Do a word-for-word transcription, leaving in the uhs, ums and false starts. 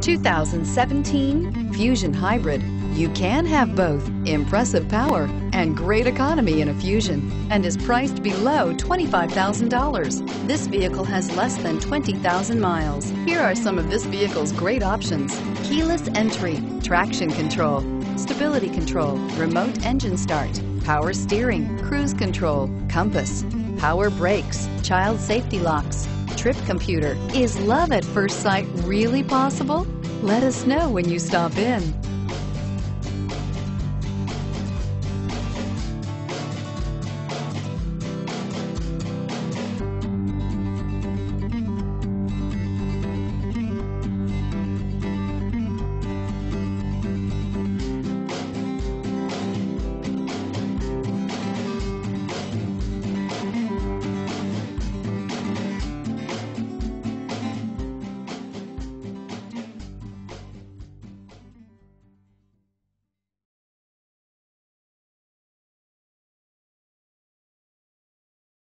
two thousand seventeen Fusion Hybrid. You can have both impressive power and great economy in a Fusion, and is priced below twenty-five thousand dollars. This vehicle has less than twenty thousand miles. Here are some of this vehicle's great options: keyless entry, traction control, stability control, remote engine start, power steering, cruise control, compass, power brakes, child safety locks, trip computer. Is love at first sight really possible? Let us know when you stop in.